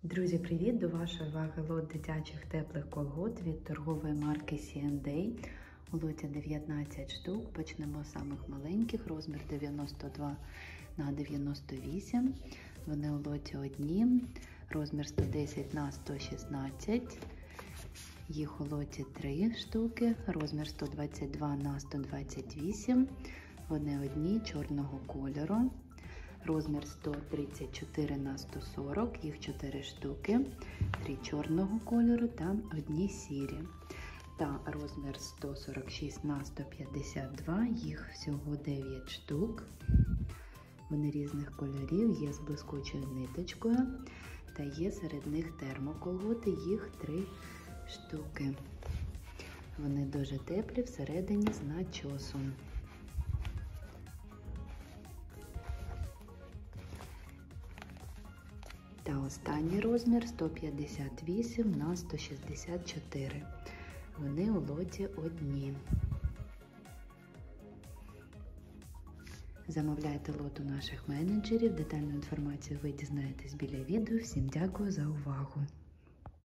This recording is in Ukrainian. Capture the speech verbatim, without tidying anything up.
Друзі, привіт! До вашої уваги лот дитячих теплих колгот від торгової марки сі енд ей. У лоті дев'ятнадцять штук. Почнемо з самих маленьких, розмір дев'яносто два на дев'яносто вісім. Вони у лоті одні, розмір сто десять на сто шістнадцять. Їх у лоті три штуки, розмір сто двадцять два на сто двадцять вісім. Вони одні, чорного кольору. Розмір сто тридцять чотири на сто сорок, їх чотири штуки, три чорного кольору та одні сірі. Та розмір сто сорок шість на сто п'ятдесят два, їх всього дев'ять штук. Вони різних кольорів, є з блискучою ниточкою та є серед них термоколготи, їх три штуки. Вони дуже теплі, всередині з начосом. Та останній розмір сто п'ятдесят вісім на сто шістдесят чотири. Вони у лоті одні. Замовляйте лот у наших менеджерів. Детальну інформацію ви дізнаєтесь біля відео. Всім дякую за увагу!